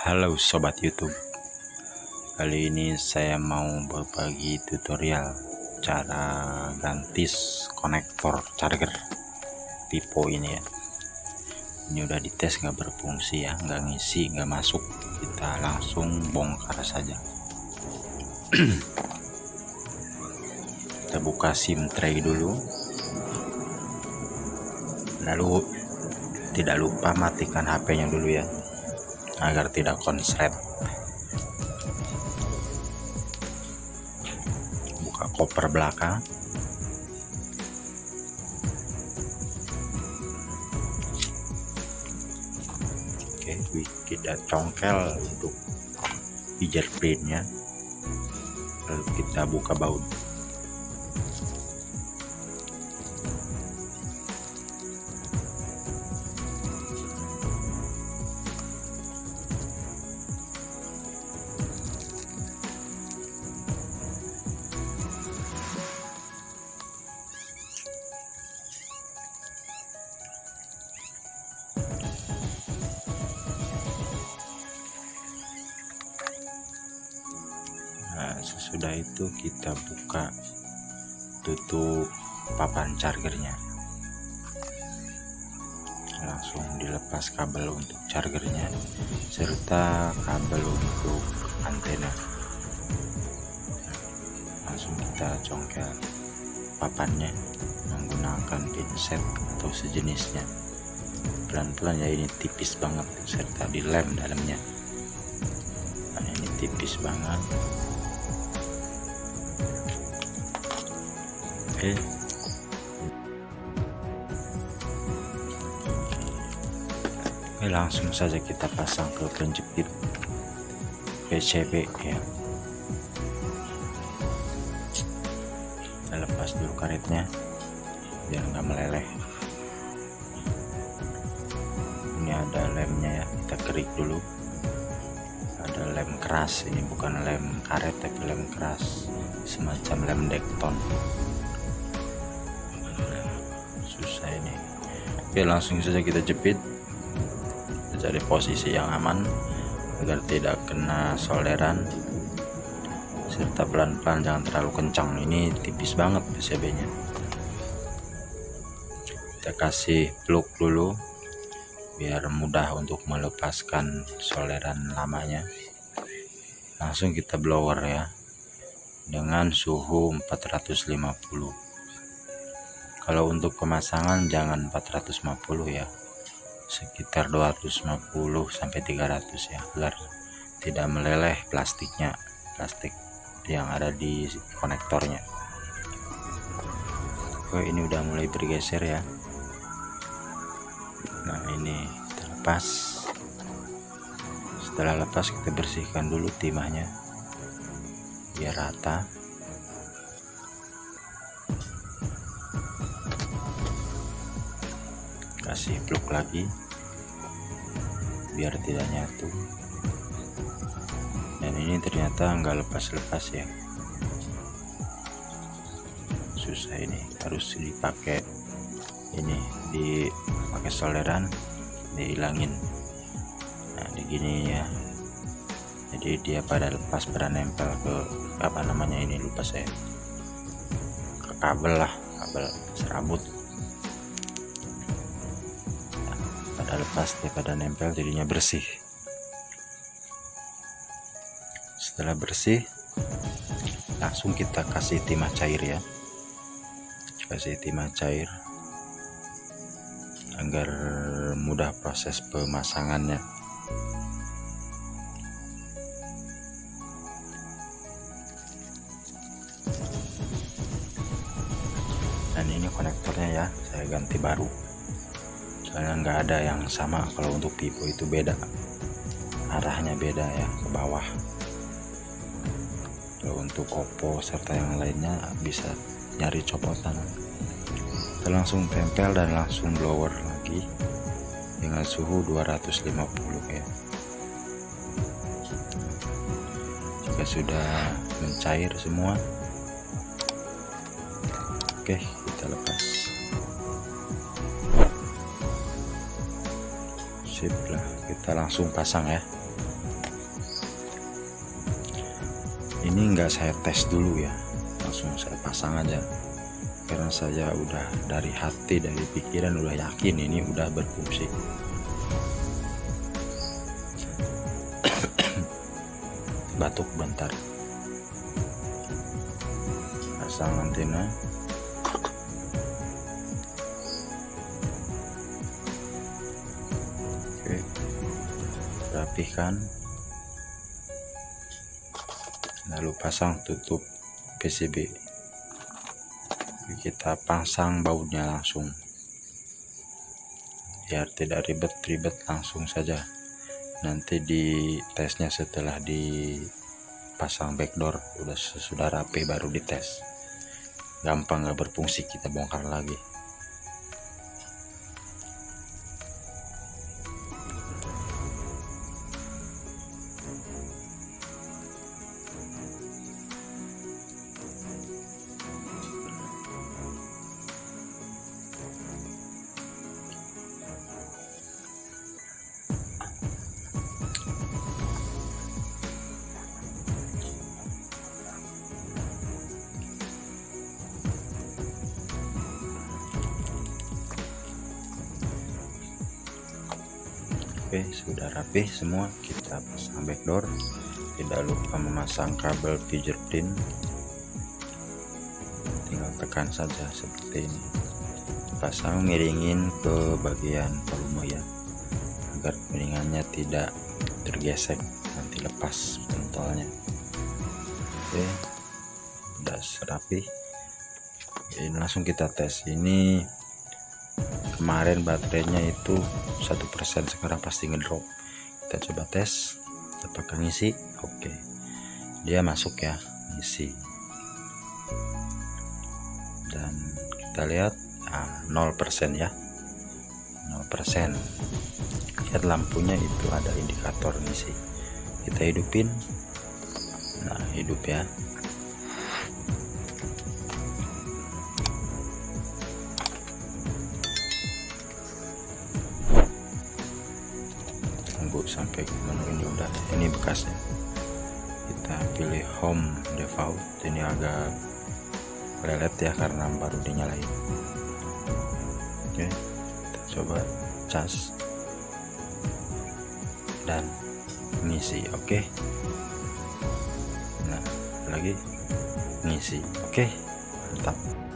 Halo Sobat YouTube, kali ini saya mau berbagi tutorial cara ganti konektor charger Pipo ini ya. Ini udah dites nggak berfungsi ya, nggak ngisi, nggak masuk. Kita langsung bongkar saja. Kita buka SIM tray dulu, lalu tidak lupa matikan HP-nya dulu ya, agar tidak konslet. Buka koper belakang, oke, kita congkel untuk fingerprintnya, lalu kita buka baut. Nah, sesudah itu kita buka tutup papan chargernya, langsung dilepas kabel untuk chargernya serta kabel untuk antena. Langsung kita congkel papannya menggunakan pinset atau sejenisnya, pelan-pelan ya, ini tipis banget, serta dilem dalamnya. Nah, ini tipis banget. Oke, langsung saja kita pasang ke penjepit PCB ya. Kita lepas dulu karetnya biar nggak meleleh. Ini ada lemnya ya, kita kerik dulu. Ada lem keras, ini bukan lem karet tapi lem keras, semacam lem dekton. Susah ini. Oke, langsung saja kita jepit, kita cari posisi yang aman agar tidak kena solderan, serta pelan-pelan, jangan terlalu kencang, ini tipis banget PCB nya. Kita kasih plug dulu biar mudah untuk melepaskan solderan lamanya. Langsung kita blower ya, dengan suhu 450. Kalau untuk pemasangan jangan 450 ya, sekitar 250 sampai 300 ya, agar tidak meleleh plastik yang ada di konektornya. Oke, ini udah mulai bergeser ya. Nah, ini terlepas. Setelah lepas kita bersihkan dulu timahnya biar rata. Kasih plug lagi biar tidak nyatu. Dan ini ternyata nggak lepas-lepas ya, susah, ini harus dipakai dipakai solderan, dihilangin. Nah, begini ya, jadi dia pada lepas, pada nempel ke ini, lupa saya, ke kabel lah, kabel serabut. Lepas dia pada nempel, jadinya bersih. Setelah bersih, langsung kita kasih timah cair ya, kasih timah cair agar mudah proses pemasangannya. Dan ini konektornya ya, saya ganti baru, soalnya nggak ada yang sama. Kalau untuk Pipo itu beda, arahnya beda ya, ke bawah. Kalau untuk Oppo serta yang lainnya bisa nyari copotan. Kita langsung tempel dan langsung blower lagi dengan suhu 250 ya. Jika sudah mencair semua, oke, kita lepas. Sip lah, kita langsung pasang ya. Ini enggak saya tes dulu ya, langsung saya pasang aja karena saya udah dari hati, dari pikiran udah yakin ini udah berfungsi. Batuk bentar, pasang antena. Oke, rapikan, lalu pasang tutup PCB. Kita pasang bautnya langsung biar tidak ribet-ribet, langsung saja. Nanti di tesnya setelah dipasang backdoor sudah rapi baru dites. Gampang, nggak berfungsi kita bongkar lagi. Oke, sudah rapi semua. Kita pasang backdoor. Tidak lupa memasang kabel Fidget-Pin. Tinggal tekan saja seperti ini. Pasang, miringin ke bagian volume ya, agar miringannya tidak tergesek, nanti lepas pentolnya. Oke, sudah rapi. Ini langsung kita tes. Ini kemarin baterainya itu 1%, sekarang pasti ngedrop. Kita coba tes apakah ngisi. Oke, dia masuk ya, ngisi. Dan kita lihat 0% ya, 0%. Lihat lampunya itu ada indikator ngisi. Kita hidupin. Nah, hidup ya. Tunggu sampai menu ini udah, ini bekasnya. Kita pilih home default. Ini agak lelet ya karena baru dinyalain. Oke, kita coba cas dan ngisi. Oke, nah lagi ngisi. Oke, mantap.